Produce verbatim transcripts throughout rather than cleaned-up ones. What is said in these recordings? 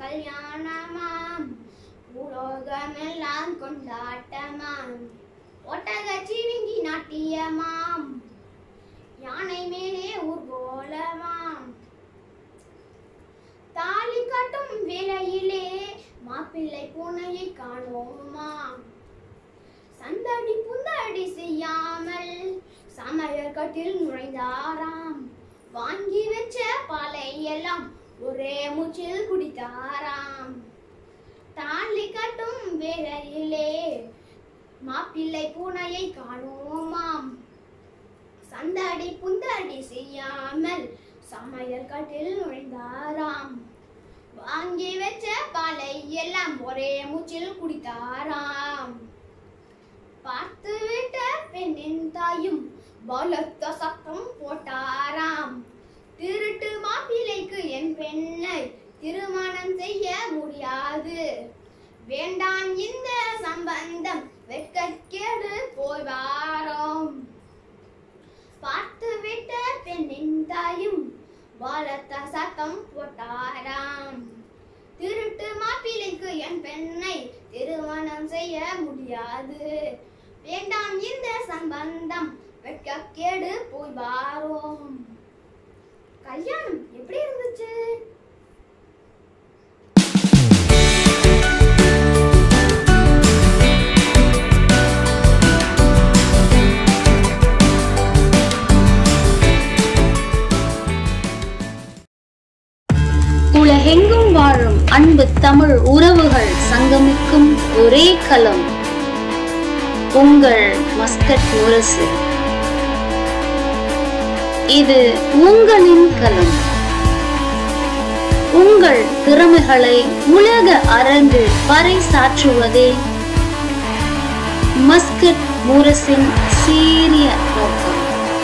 கல்யாணமாம் உலோகமெல்லாம் கொண்டாட்டமாம் ஒட்டக சிவிங்கி நாட்டியமாம் யானை மேலே ஊர்கோலமாம் தாலி கட்டும் வேளையிலே மாப்பிள்ளை பூனையை காணோமாம் சந்தடி புந்தடி செய்யாமல் சமையல் கட்டில் நுழைந்தாராம் வாங்கி வச்ச பாலை எல்லாம் ஒரே மூச்சில் குடித்தாராம் தாலி கட்டும் வேளையிலே மாப்பிள்ளை பூனையை காணோமாம் சந்தடி புந்தடி செய்யாமல் சமையல் கட்டில் நுழைந்தாராம் வாங்கி வச்ச பாலை எல்லாம் ஒரே மூச்சில் குடித்தாராம் பார்த்து விட்ட பெண்ணின் தாயும் பலத்த சத்தம் போட்டாராம் திருட்டு மாப்பிள்ளைக்கு என் பெண்ணை திருமணம் செய்ய முடியாது வேண்டாம் இந்த சம்பந்தம் வெட்கக்கேடு போய் வாரோம் பார்த்து விட்ட பெண்ணின் தாயும் பலத்த சத்தம் போட்டாராம் திருட்டு மாப்பிள்ளைக்கு என் பெண்ணை திருமணம் செய்ய முடியாது வேண்டாம் இந்த சம்பந்தம் வெட்கக்கேடு போய் வாரோம். கல்யாணம் எப்படி இருந்துச்சு? உலகெங்கும் வாழும் அன்பு தமிழ் உறவுகள் சங்கமிக்கும் ஒரே களம் உங்கள் மஸ்கட் முரசு. இது உங்களின் களம். உங்கள் திறமைகளை உலக அரங்கு பறைசாற்றுவதே மஸ்கட் முரசின் சீரிய நோக்கம்.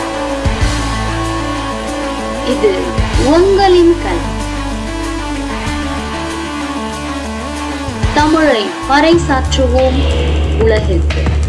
இது உங்களின் களம். தமிழை பறைசாற்றுவோம் உலகிற்கு.